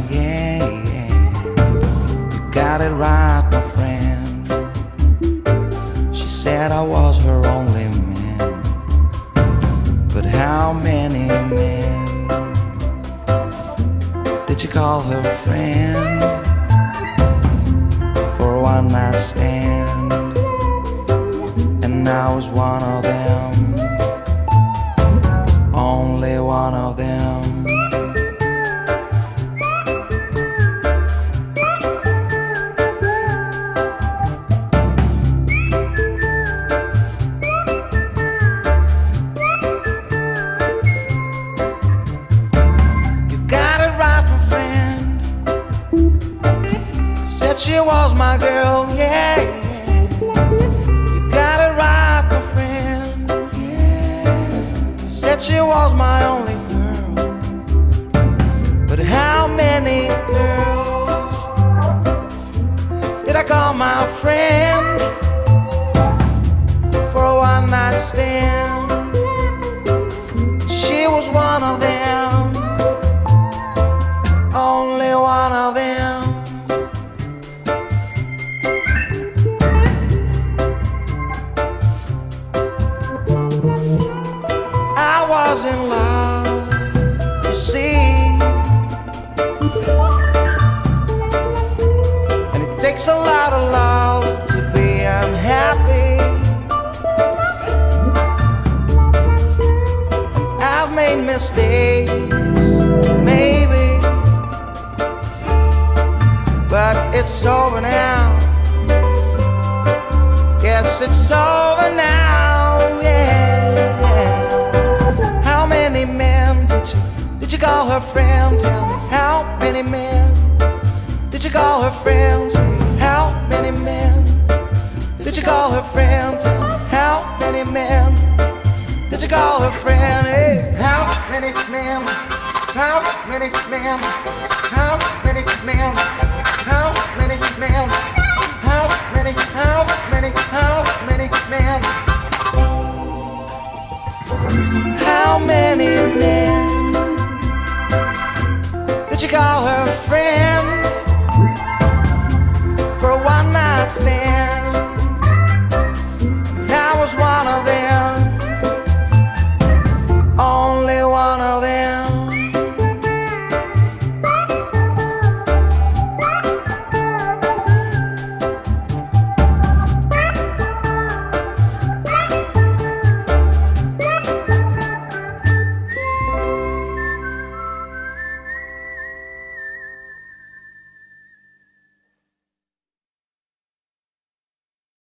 yeah, yeah. You got it right, my friend. She said I was her only man, but how many men did you call her friend for a one night stand? And I was one of them, only one of them. She was my girl, yeah, yeah. You got it right, my friend, yeah. Said she was my only girl, but how many girls did I call my friend for a one night stand? She was one of them, only one of them. I was in love, you see, and it takes a lot of love to be unhappy. And I've made mistakes, maybe, but it's over now. Yes, it's over now, yeah, yeah. How many men did you call her friend? Tell me, how many men did you call her friend? Say, how many men did you call her friend? Tell me, how many men did you call her friend? Hey, how many men? How many men? How many men? How many men? How many men? How many men did you call her friend?